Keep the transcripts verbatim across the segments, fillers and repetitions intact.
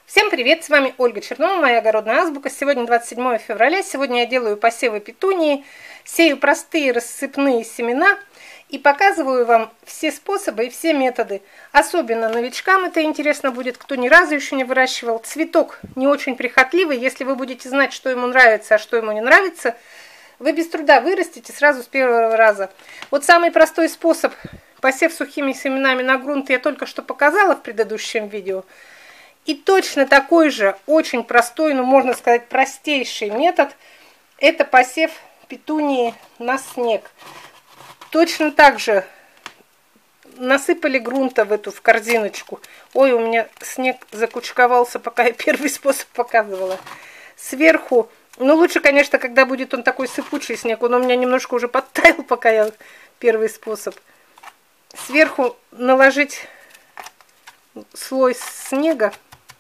Всем привет, с вами Ольга Чернова, моя огородная азбука. Сегодня двадцать седьмое февраля, сегодня я делаю посевы петунии, сею простые рассыпные семена и показываю вам все способы и все методы. Особенно новичкам это интересно будет, кто ни разу еще не выращивал. Цветок не очень прихотливый, если вы будете знать, что ему нравится, а что ему не нравится, вы без труда вырастите сразу с первого раза. Вот самый простой способ посев сухими семенами на грунт я только что показала в предыдущем видео. И точно такой же, очень простой, ну можно сказать простейший метод, это посев петунии на снег. Точно так же насыпали грунта в эту в корзиночку. Ой, у меня снег закучковался, пока я первый способ показывала. Сверху, ну лучше, конечно, когда будет он такой сыпучий снег, он у меня немножко уже подтаял, пока я первый способ. Сверху наложить слой снега.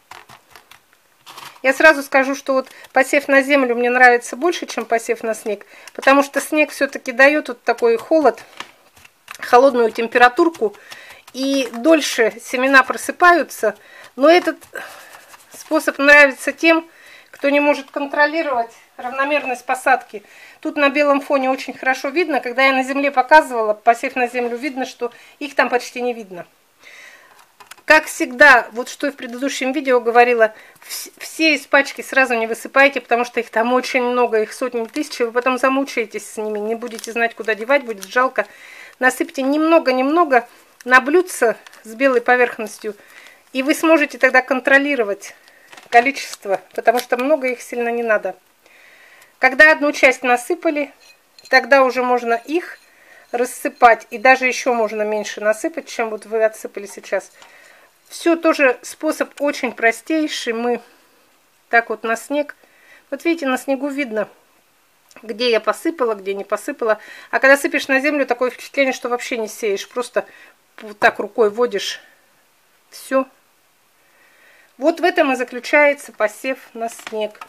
Я сразу скажу, что вот посев на землю мне нравится больше, чем посев на снег, потому что снег все-таки дает вот такой холод, холодную температурку, и дольше семена просыпаются. Но этот способ нравится тем, кто не может контролировать равномерность посадки. Тут на белом фоне очень хорошо видно, когда я на земле показывала, посев на землю, видно, что их там почти не видно. Как всегда, вот что я в предыдущем видео говорила, все из пачки сразу не высыпайте, потому что их там очень много, их сотни тысяч, вы потом замучаетесь с ними, не будете знать, куда девать, будет жалко. Насыпьте немного-немного на блюдце с белой поверхностью, и вы сможете тогда контролировать количество, потому что много их сильно не надо. Когда одну часть насыпали, тогда уже можно их рассыпать, и даже еще можно меньше насыпать, чем вот вы отсыпали сейчас. Все тоже способ очень простейший. Мы так вот на снег. Вот видите, на снегу видно, где я посыпала, где не посыпала. А когда сыпешь на землю, такое впечатление, что вообще не сеешь. Просто вот так рукой водишь. Все. Вот в этом и заключается посев на снег.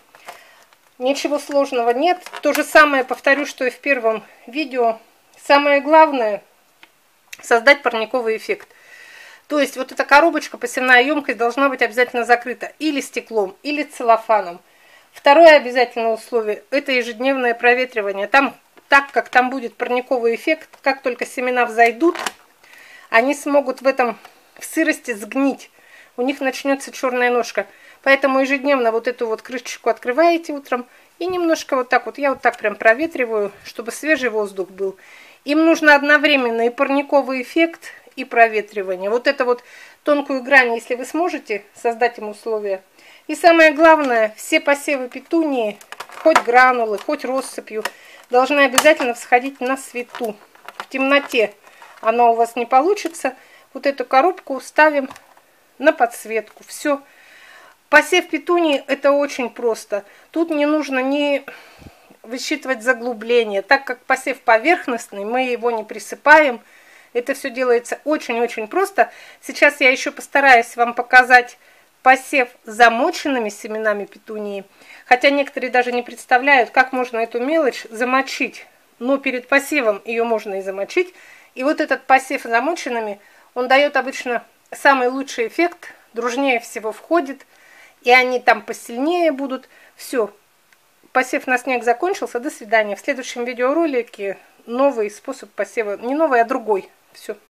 Ничего сложного нет. То же самое повторю, что и в первом видео. Самое главное — создать парниковый эффект. То есть вот эта коробочка, посевная емкость должна быть обязательно закрыта или стеклом, или целлофаном. Второе обязательное условие – это ежедневное проветривание. Там, так как там будет парниковый эффект, как только семена взойдут, они смогут в этом в сырости сгнить. У них начнется черная ножка. Поэтому ежедневно вот эту вот крышечку открываете утром и немножко вот так вот, я вот так прям проветриваю, чтобы свежий воздух был. Им нужно одновременно и парниковый эффект, и проветривание. Вот это вот тонкую грань, если вы сможете создать им условия. И самое главное, все посевы петунии, хоть гранулы, хоть россыпью, должны обязательно всходить на свету. В темноте она у вас не получится. Вот эту коробку ставим на подсветку. Все. Посев петунии — это очень просто. Тут не нужно ни высчитывать заглубление. Так как посев поверхностный, мы его не присыпаем. Это все делается очень-очень просто. Сейчас я еще постараюсь вам показать посев замоченными семенами петунии. Хотя некоторые даже не представляют, как можно эту мелочь замочить. Но перед посевом ее можно и замочить. И вот этот посев замоченными, он дает обычно самый лучший эффект. Дружнее всего входит. И они там посильнее будут. Все. Посев на снег закончился. До свидания. В следующем видеоролике новый способ посева. Не новый, а другой. Все.